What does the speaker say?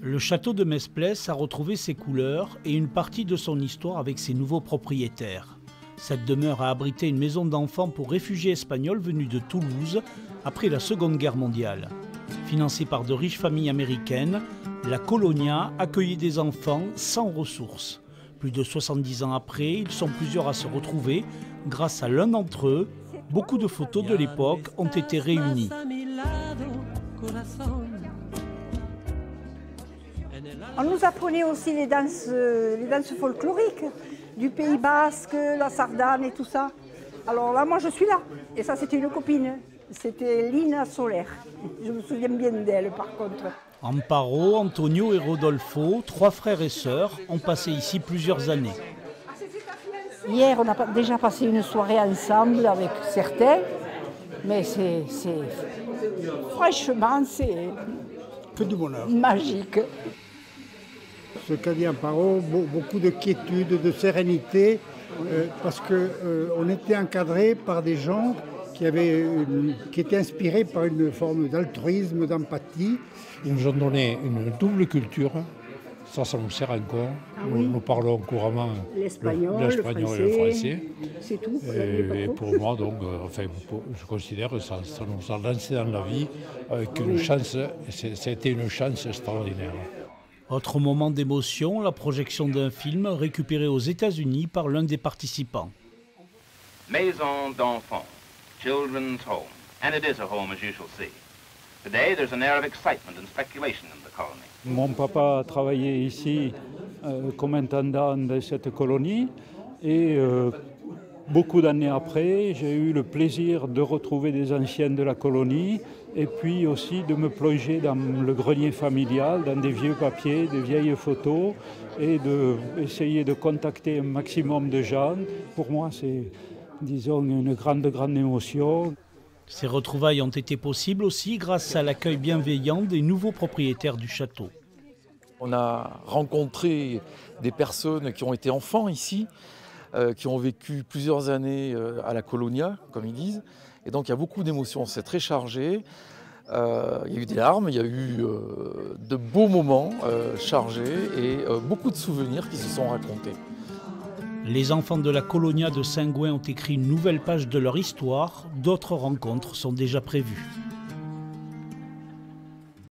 Le château de Mesplès a retrouvé ses couleurs et une partie de son histoire avec ses nouveaux propriétaires. Cette demeure a abrité une maison d'enfants pour réfugiés espagnols venus de Toulouse après la Seconde Guerre mondiale. Financée par de riches familles américaines, la Colonia accueillait des enfants sans ressources. Plus de 70 ans après, ils sont plusieurs à se retrouver. Grâce à l'un d'entre eux, beaucoup de photos de l'époque ont été réunies. On nous apprenait aussi les danses folkloriques du Pays Basque, la sardane et tout ça. Alors là, moi je suis là. Et ça, c'était une copine. C'était Lina Soler. Je me souviens bien d'elle par contre. Amparo, Antonio et Rodolfo, 3 frères et sœurs, ont passé ici plusieurs années. Hier, on a déjà passé une soirée ensemble avec certains, mais franchement, c'est que du bonheur. Magique. Ce qu'a dit Amparo, beaucoup de quiétude, de sérénité, parce qu'on était encadré par des gens qui étaient inspirés par une forme d'altruisme, d'empathie. Ils nous ont donné une double culture, ça nous sert encore. Ah oui. Nous parlons couramment l'espagnol et le français. C'est tout. Et pour moi, donc, je considère que ça nous a lancé dans la vie avec une chance, c'était une chance extraordinaire. Autre moment d'émotion, la projection d'un film récupéré aux États-Unis par l'un des participants. Maison d'enfants, children's home, and it is a home as you shall see. Today there's an air of excitement and speculation in the colony. Mon papa a travaillé ici comme intendant de cette colonie et beaucoup d'années après, j'ai eu le plaisir de retrouver des anciens de la colonie et puis aussi de me plonger dans le grenier familial, dans des vieux papiers, des vieilles photos et d'essayer de contacter un maximum de gens. Pour moi, c'est, disons, une grande émotion. Ces retrouvailles ont été possibles aussi grâce à l'accueil bienveillant des nouveaux propriétaires du château. On a rencontré des personnes qui ont été enfants ici, qui ont vécu plusieurs années à la Colonia, comme ils disent. Et donc il y a beaucoup d'émotions, c'est très chargé. Il y a eu des larmes, il y a eu de beaux moments chargés et beaucoup de souvenirs qui se sont racontés. Les enfants de la Colonia de Saint-Gouin ont écrit une nouvelle page de leur histoire. D'autres rencontres sont déjà prévues.